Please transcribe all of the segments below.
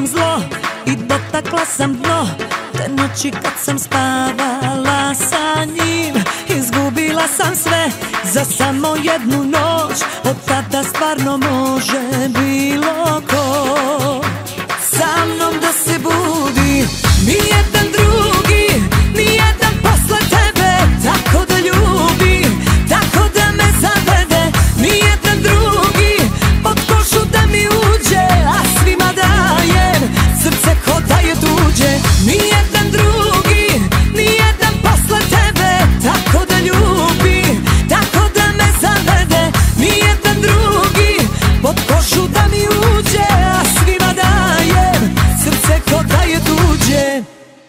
sam zlo i dotakla sam dno. Te noći kad sam spavala sa njim, izgubila sam sve za samo jednu noć. Od tada stvarno može bilo ko sa mnom da se budi. Nijedan drugi, nijedan posle tebe, tako da ljubi, tako da me zavede. Nijedan drugi pod kožu da mi uđe, a svima dajem srce ko da je tuđe. Nijedan drugi, nijedan posle tebe, tako da ljubi, tako da me zavede. Nijedan drugi pod kožu da mi uđe, a svima dajem srce ko da je tuđe.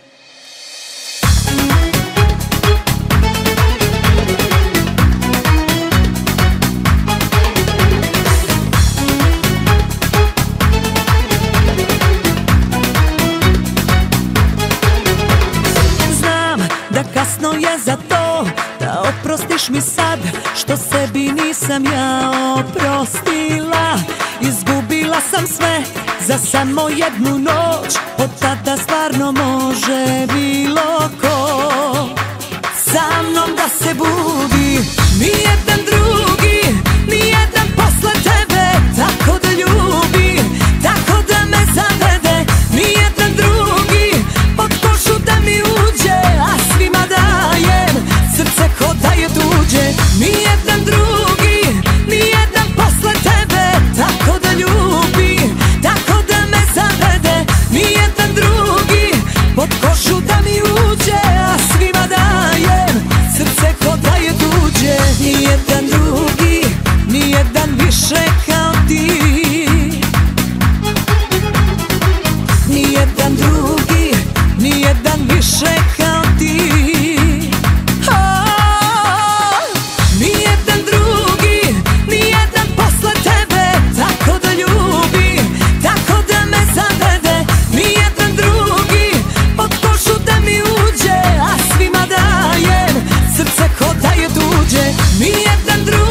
Da kasno je za to, da oprostiš mi sad što sebi nisam ja oprostila. Izgubila sam sve za samo jednu noć, od tada stvarno može bilo ko sa mnom da se budi. Nijedan drugi, nijedan posle tebe, tako da ljubi, tako da me zavede. Nijedan drugi pod kožu da mi uđe, a svima dajem srce ko da je tuđe. Nijedan drugi, nijedan posle tebe, tako da ljubi, tako da me zavede. Nijedan drugi pod kožu da mi uđe, a svima dajem srce ko da je tuđe. Nijedan drugi, nijedan više kao ti. Nijedan drugi, nijedan više kao ti. Nijedan drugi, nijedan posle tebe, tako da ljubi, tako da me zavede. Nijedan drugi pod kožu da mi uđe, a svima dajem srce ko da je tuđe. Nijedan drugi